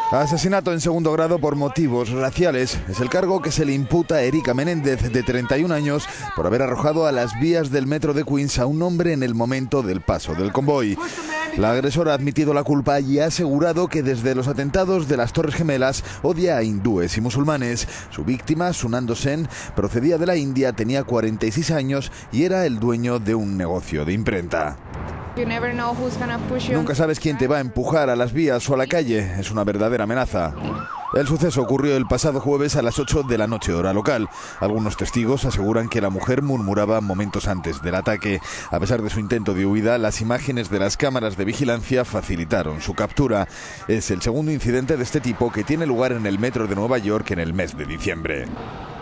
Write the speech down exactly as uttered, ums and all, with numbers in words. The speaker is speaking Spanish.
Asesinato en segundo grado por motivos raciales. Es el cargo que se le imputa a Erika Menéndez, de treinta y un años, por haber arrojado a las vías del metro de Queens a un hombre en el momento del paso del convoy. La agresora ha admitido la culpa y ha asegurado que desde los atentados de las Torres Gemelas odia a hindúes y musulmanes. Su víctima, Sunando Sen, procedía de la India, tenía cuarenta y seis años y era el dueño de un negocio de imprenta. Nunca sabes quién te va a empujar a las vías o a la calle. Es una verdadera amenaza. El suceso ocurrió el pasado jueves a las ocho de la noche, hora local. Algunos testigos aseguran que la mujer murmuraba momentos antes del ataque. A pesar de su intento de huida, las imágenes de las cámaras de vigilancia facilitaron su captura. Es el segundo incidente de este tipo que tiene lugar en el metro de Nueva York en el mes de diciembre.